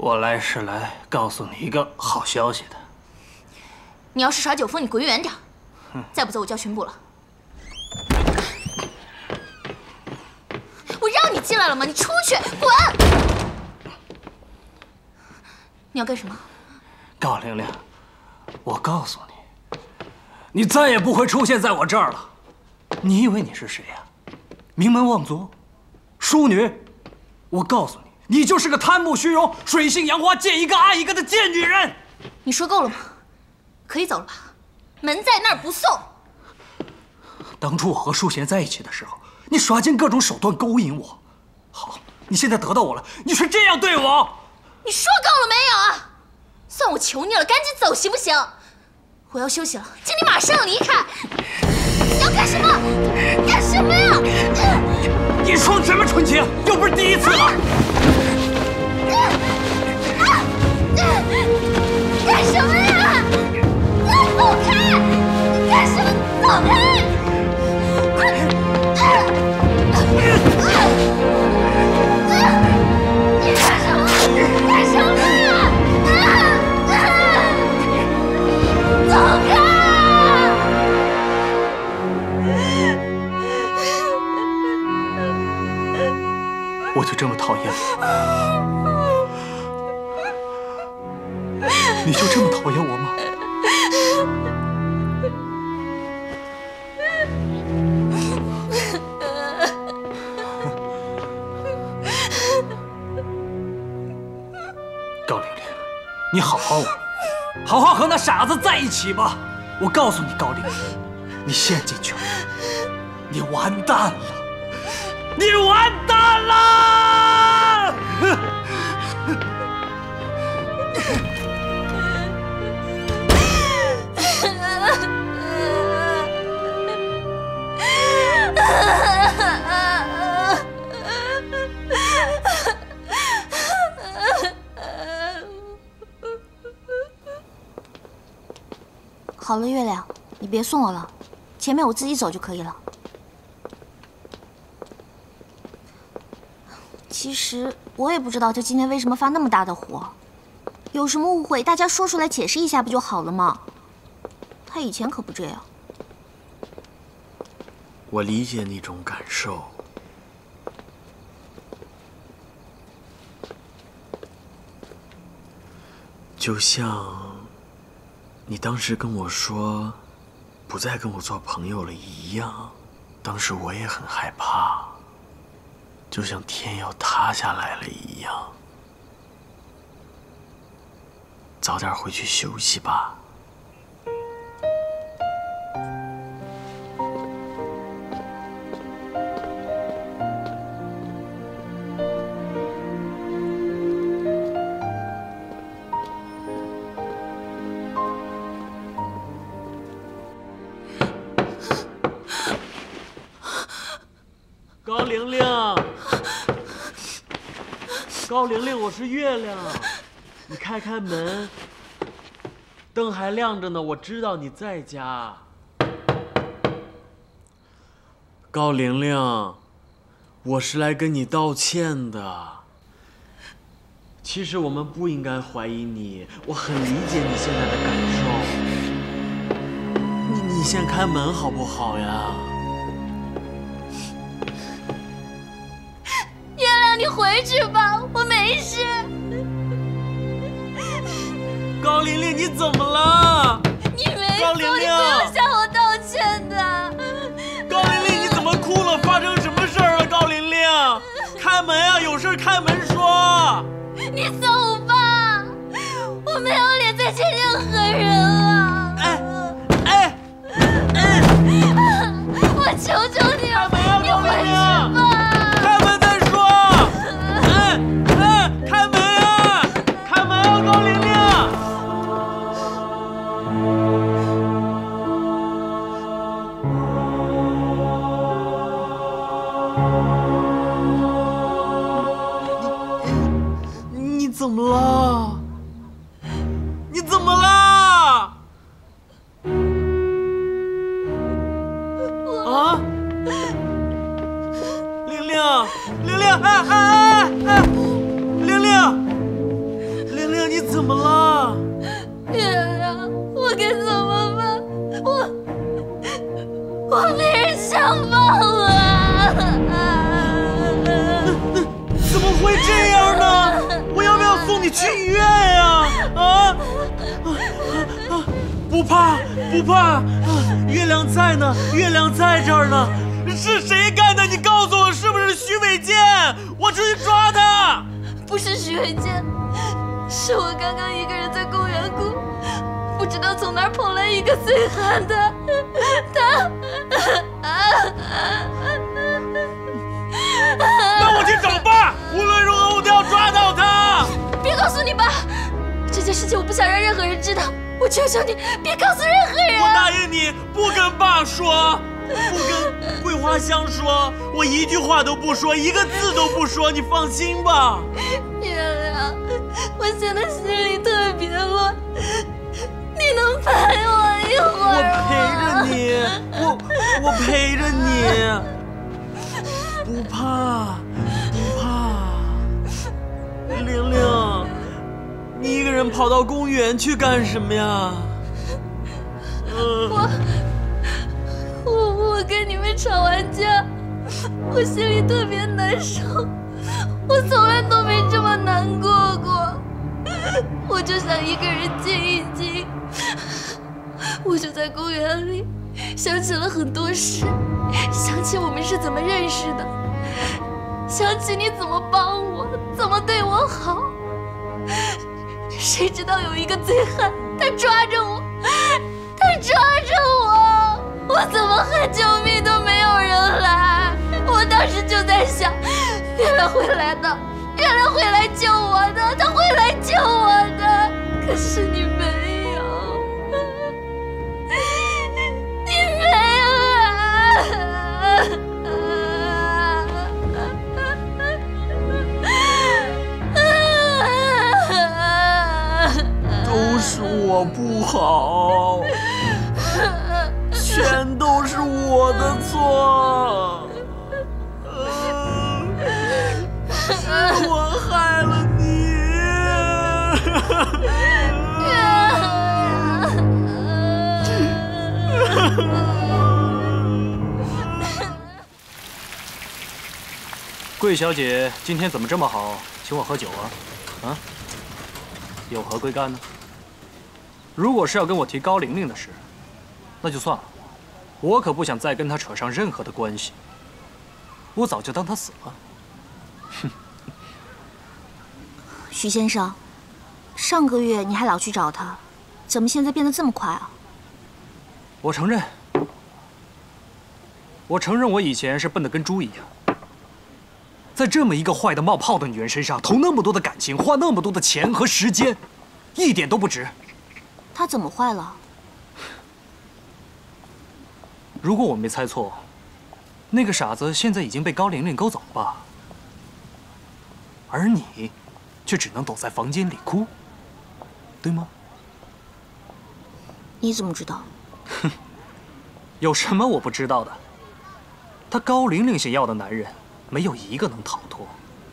我来是来告诉你一个好消息的。 你要是耍酒疯，你滚远点！再不走，我叫巡捕了。我让你进来了吗？你出去，滚！你要干什么？ 高玲玲，我告诉你，你再也不会出现在我这儿了。你以为你是谁呀？名门望族，淑女？我告诉你，你就是个贪慕虚荣、水性杨花、见一个爱一个的贱女人。 你说够了吗？可以走了吧？门在那儿，不送。 当初我和淑贤在一起的时候，你耍尽各种手段勾引我。好，你现在得到我了，你却这样对我。 你说够了没有啊？算我求你了，赶紧走行不行？我要休息了，请你马上离开。你要干什么？干什么呀？ 你装什么纯情？又不是第一次了。 干什么呀？走开！干什么？走开！你干什么？干什么呀？走开！ 我就这么讨厌你？你就这么讨厌我吗？高玲玲，你好好和那傻子在一起吧。我告诉你，高玲玲，你陷进去了，你完蛋了，你完蛋了！ 好了，月亮，你别送我了，前面我自己走就可以了。其实我也不知道他今天为什么发那么大的火，有什么误会大家说出来解释一下不就好了吗？他以前可不这样。 我理解那种感受。就像你当时跟我说不再跟我做朋友了一样，当时我也很害怕，就像天要塌下来了一样。早点回去休息吧。 高玲玲，高玲玲，我是月亮，你开开门，灯还亮着呢，我知道你在家。高玲玲，我是来跟你道歉的。其实我们不应该怀疑你，我很理解你现在的感受。你先开门好不好呀？ 月亮，你回去吧，我没事。 高玲玲，你怎么了？ 你没错，你高玲玲， 不用向我道歉的。 高玲玲，你怎么哭了？发生什么事儿了？高玲玲，开门啊！有事开门说。 你走吧，我没有脸再见任何人了。我求求你了，你回去吧。 开门再说。开门啊！开门啊，高玲玲。你怎么了？你怎么了？啊！玲玲，玲玲，玲玲， 我被人强暴了！ 怎么会这样呢？我要不要送你去医院呀？不怕不怕，月亮在呢，月亮在这儿呢。是谁干的？你告诉我，是不是徐伟健？我出去抓他。 不是徐伟健，是我刚刚一个人在公园哭，不知道从哪儿跑来一个醉汉的， 那我去找爸，无论如何我都要抓到他。 别告诉你爸，这件事情我不想让任何人知道，我求求你，别告诉任何人。 我答应你，不跟爸说，不跟桂花香说，我一句话都不说，一个字都不说，你放心吧。 月亮，我现在心里特别乱，你能陪我一会儿吗？ 我陪着你，我陪着你，不怕不怕。玲玲，你一个人跑到公园去干什么呀？ 我跟你们吵完架，我心里特别难受，我从来都没这么难过过，我就想一个人静一静。我就在公园里想起了很多事，想起我们是怎么认识的，想起你怎么帮我，怎么对我好。谁知道有一个醉汉，他抓着我，我怎么喊救命都没有人来。我当时就在想，月亮会来的，月亮会来救我的，他会来救我的。可是你没有，你没都是我不好，全都是我的错，是我害了你。 桂小姐今天怎么这么好，请我喝酒啊？有何贵干呢？如果是要跟我提高玲玲的事，那就算了，我可不想再跟她扯上任何的关系。我早就当她死了。哼。 徐先生，上个月你还老去找她，怎么现在变得这么快啊？ 我承认我以前是笨得跟猪一样，在这么一个坏的冒泡的女人身上投那么多的感情，花那么多的钱和时间，一点都不值。 她怎么坏了？ 如果我没猜错，那个傻子现在已经被高玲玲勾走了吧？而你，却只能躲在房间里哭，对吗？ 你怎么知道？ 哼，有什么我不知道的？她高玲玲想要的男人，没有一个能逃脱。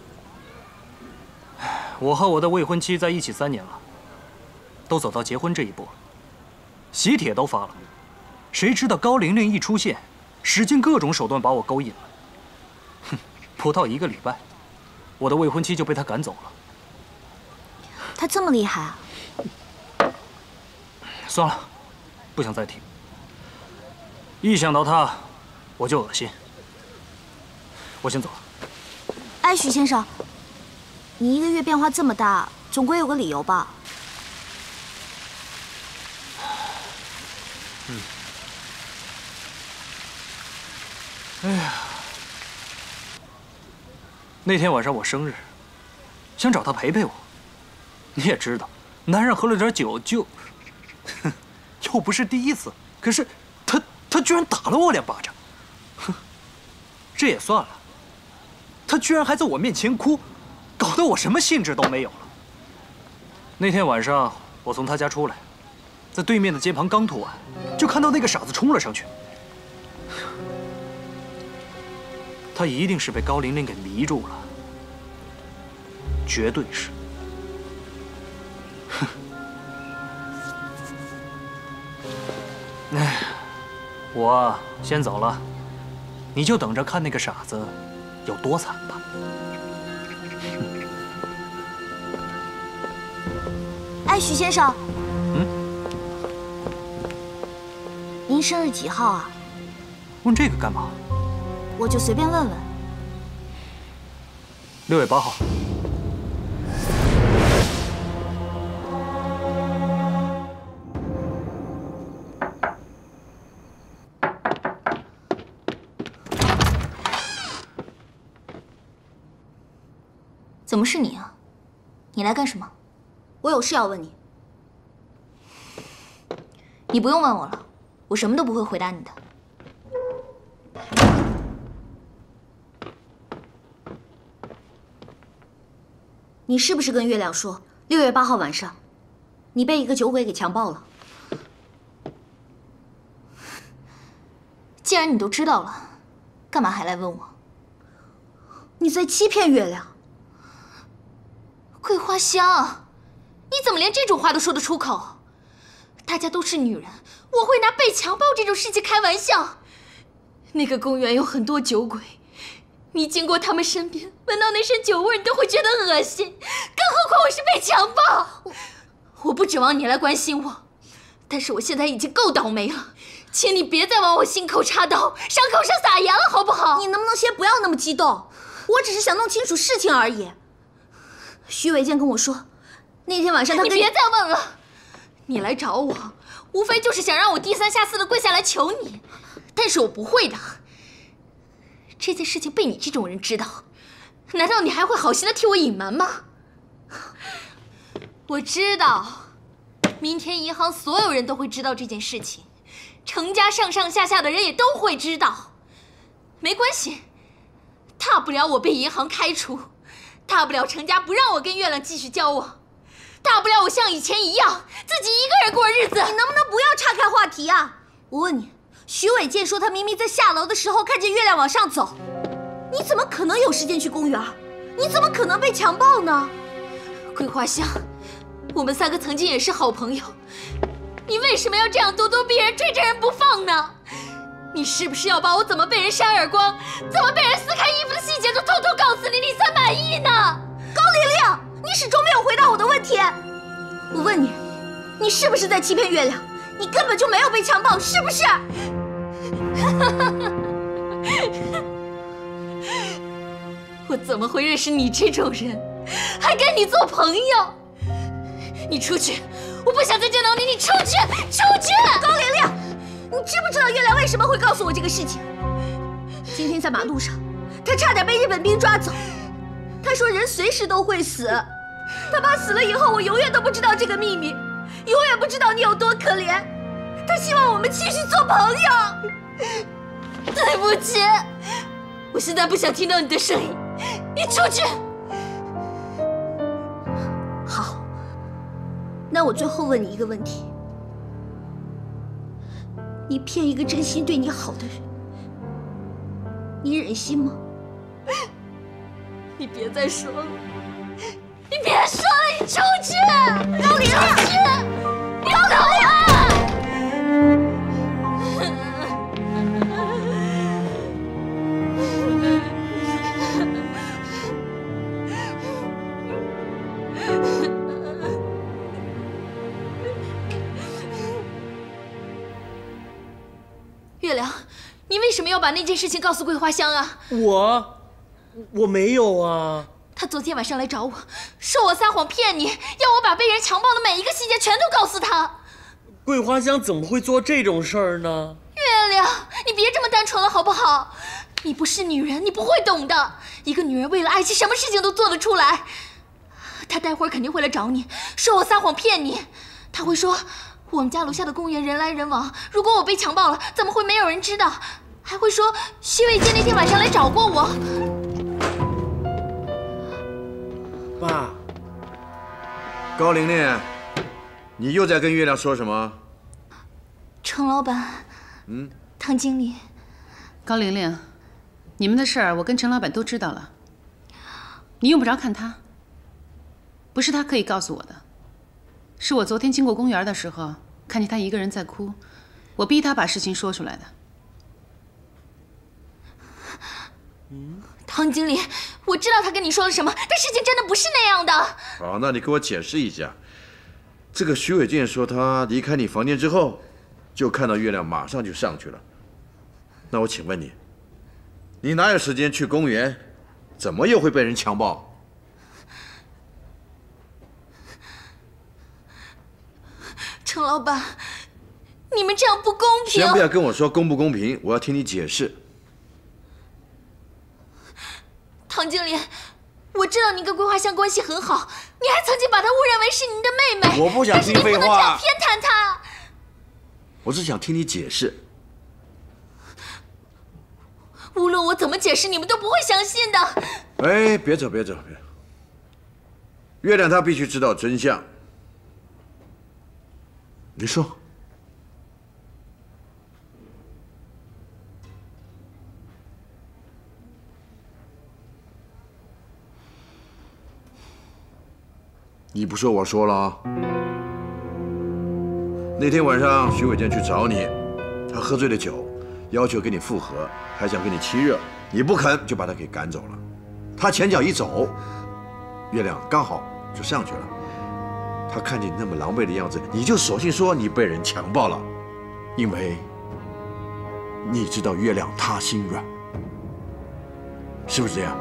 我和我的未婚妻在一起3年了，都走到结婚这一步了，喜帖都发了。谁知道高玲玲一出现，使尽各种手段把我勾引了。哼，不到1个礼拜，我的未婚妻就被他赶走了。 她这么厉害啊？ 算了，不想再提。一想到他，我就恶心。我先走了。 哎，徐先生，你1个月变化这么大，总归有个理由吧？ 哎呀，那天晚上我生日，想找他陪陪我。你也知道，男人喝了点酒就，又不是第一次。可是他居然打了我2巴掌，哼，这也算了。他居然还在我面前哭，搞得我什么兴致都没有了。那天晚上我从他家出来，在对面的街旁刚吐完，就看到那个傻子冲了上去。他一定是被高玲玲给迷住了，绝对是。哼！哎， 我先走了，你就等着看那个傻子有多惨吧。 哎，许先生，您生日几号啊？ 问这个干嘛？ 我就随便问问。 6月8号。 怎么是你啊？你来干什么？我有事要问你。你不用问我了，我什么都不会回答你的。你是不是跟月亮说，6月8号晚上，你被一个酒鬼给强暴了？既然你都知道了，干嘛还来问我？你在欺骗月亮。桂花香，你怎么连这种话都说得出口？大家都是女人，我会拿被强暴这种事情开玩笑？那个公园有很多酒鬼，你经过他们身边，闻到那身酒味，你都会觉得恶心。更何况我是被强暴。我不指望你来关心我，但是我现在已经够倒霉了，请你别再往我心口插刀，伤口上撒盐了，好不好？你能不能先不要那么激动？我只是想弄清楚事情而已。徐伟健跟我说，那天晚上他跟你别再问了。你来找我，无非就是想让我低三下四的跪下来求你，但是我不会的。这件事情被你这种人知道，难道你还会好心的替我隐瞒吗？我知道，明天银行所有人都会知道这件事情，程家上上下下的人也都会知道。没关系，大不了我被银行开除。大不了程家不让我跟月亮继续交往，大不了我像以前一样自己一个人过日子。你能不能不要岔开话题啊？我问你，徐伟健说他明明在下楼的时候看见月亮往上走，你怎么可能有时间去公园？你怎么可能被强暴呢？桂花香，我们3个曾经也是好朋友，你为什么要这样咄咄逼人，追着人不放呢？你是不是要把我怎么被人扇耳光，怎么被人撕开衣服的细节都偷偷告诉你，你才满意呢？高玲玲，你始终没有回答我的问题。我问你，你是不是在欺骗月亮？你根本就没有被强暴，是不是？我怎么会认识你这种人，还跟你做朋友？你出去，我不想再见到你，你出去，出去！高玲玲。你知不知道月亮为什么会告诉我这个事情？今天在马路上，他差点被日本兵抓走。他说人随时都会死，他怕死了以后我永远都不知道这个秘密，永远不知道你有多可怜。他希望我们继续做朋友。对不起，我现在不想听到你的声音，你出去。好，那我最后问你一个问题。你骗一个真心对你好的人，你忍心吗？你别再说了，你别说了，你出去！高玲玲，高玲玲！月亮，你为什么要把那件事情告诉桂花香啊？ 我没有啊。 他昨天晚上来找我，说我撒谎骗你，要我把被人强暴的每一个细节全都告诉他。 桂花香怎么会做这种事儿呢？ 月亮，你别这么单纯了好不好？你不是女人，你不会懂的。一个女人为了爱情，什么事情都做得出来。他待会儿肯定会来找你，说我撒谎骗你。他会说我们家楼下的公园人来人往，如果我被强暴了，怎么会没有人知道？还会说徐伟健那天晚上来找过我。 爸，高玲玲，你又在跟月亮说什么？ 程老板，唐经理， 高玲玲，你们的事儿我跟陈老板都知道了，你用不着看他，不是他可以告诉我的。是我昨天经过公园的时候，看见他一个人在哭，我逼他把事情说出来的。 唐经理，我知道他跟你说了什么，但事情真的不是那样的。 好，那你给我解释一下。这个徐伟健说他离开你房间之后，就看到月亮，马上就上去了。那我请问你，你哪有时间去公园？怎么又会被人强暴？ 程老板，你们这样不公平！ 先不要跟我说公不公平，我要听你解释。 唐经理，我知道您跟桂花香关系很好，你还曾经把她误认为是您的妹妹。 我不想听废话。 但是你不能这样偏袒她。 我只想听你解释。 无论我怎么解释，你们都不会相信的。 哎，别走，别走，别！月亮她必须知道真相。你说。你不说，我说了啊。那天晚上，徐伟健去找你，他喝醉了酒，要求跟你复合，还想跟你亲热，你不肯，就把他给赶走了。他前脚一走，月亮刚好就上去了。他看见你那么狼狈的样子，你就索性说你被人强暴了，因为你知道月亮他心软，是不是这样？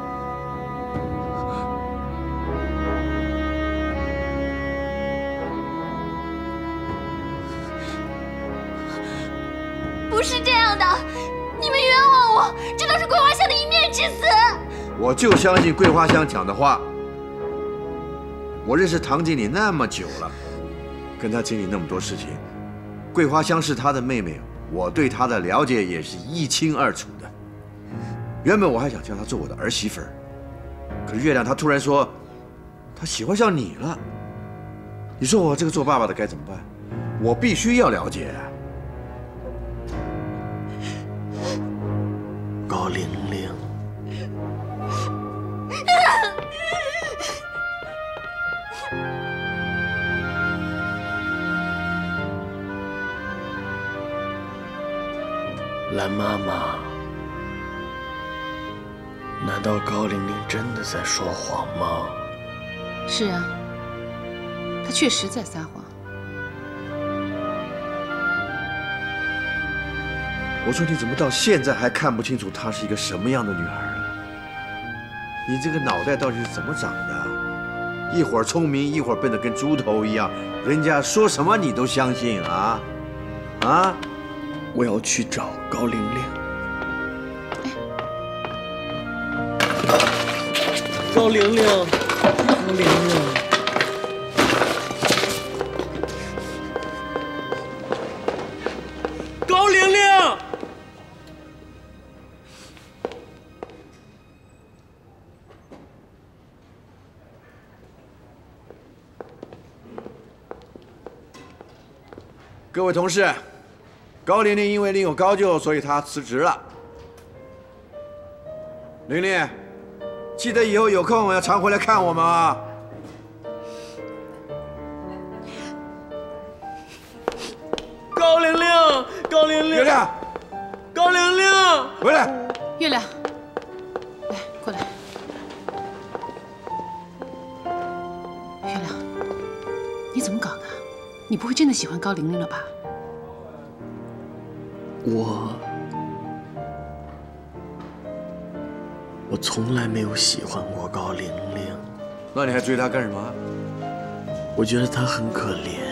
不是这样的，你们冤枉我，这都是桂花香的一面之词。 我就相信桂花香讲的话。我认识唐经理那么久了，跟他经历那么多事情，桂花香是他的妹妹，我对她的了解也是一清二楚的。原本我还想叫她做我的儿媳妇儿，可是月亮她突然说，她喜欢上你了。你说我这个做爸爸的该怎么办？我必须要了解。 高玲玲，蓝妈妈，难道高玲玲真的在说谎吗？ 是啊，她确实在撒谎。 我说你怎么到现在还看不清楚她是一个什么样的女孩啊？你这个脑袋到底是怎么长的？一会儿聪明，一会儿笨得跟猪头一样，人家说什么你都相信啊？啊！ 我要去找高玲玲。高玲玲，高玲玲。高玲玲！ 各位同事，高玲玲因为另有高就，所以她辞职了。玲玲，记得以后有空要常回来看我们啊。 高玲玲，高玲玲， 月亮， 高玲玲， 回来。 月亮，来，过来。月亮，你怎么搞的？你不会真的喜欢高玲玲了吧？ 我从来没有喜欢过高玲玲。 那你还追她干什么？ 我觉得她很可怜。